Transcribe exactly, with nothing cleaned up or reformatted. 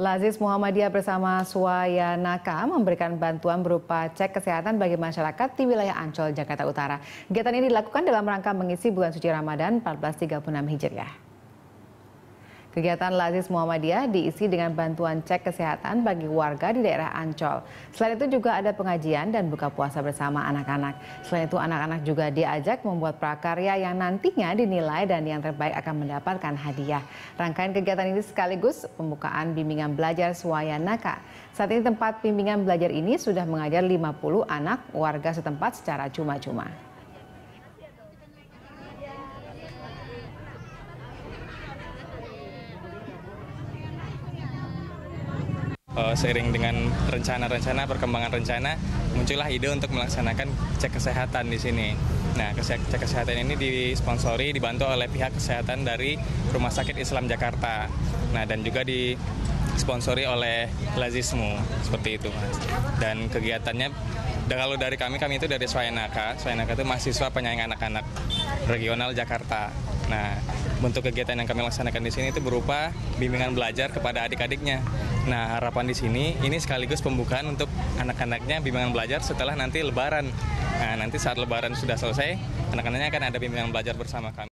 Lazis Muhammadiyah bersama Swayanaka memberikan bantuan berupa cek kesehatan bagi masyarakat di wilayah Ancol, Jakarta Utara. Kegiatan ini dilakukan dalam rangka mengisi bulan suci Ramadan seribu empat ratus tiga puluh enam Hijriah. Kegiatan Lazis Muhammadiyah diisi dengan bantuan cek kesehatan bagi warga di daerah Ancol. Selain itu juga ada pengajian dan buka puasa bersama anak-anak. Selain itu anak-anak juga diajak membuat prakarya yang nantinya dinilai dan yang terbaik akan mendapatkan hadiah. Rangkaian kegiatan ini sekaligus pembukaan bimbingan belajar Swayanaka. Saat ini tempat bimbingan belajar ini sudah mengajar lima puluh anak warga setempat secara cuma-cuma. Uh, seiring dengan rencana-rencana, perkembangan rencana, muncullah ide untuk melaksanakan cek kesehatan di sini. Nah, cek kesehatan ini disponsori, dibantu oleh pihak kesehatan dari Rumah Sakit Islam Jakarta. Nah, dan juga disponsori oleh Lazismu, seperti itu, Mas. Dan kegiatannya, kalau dari kami, kami itu dari Swayanaka. Swayanaka itu mahasiswa penyayang anak-anak regional Jakarta. Nah, bentuk kegiatan yang kami laksanakan di sini itu berupa bimbingan belajar kepada adik-adiknya. Nah, harapan di sini ini sekaligus pembukaan untuk anak-anaknya bimbingan belajar setelah nanti Lebaran. Nah, nanti saat Lebaran sudah selesai, anak-anaknya akan ada bimbingan belajar bersama kami.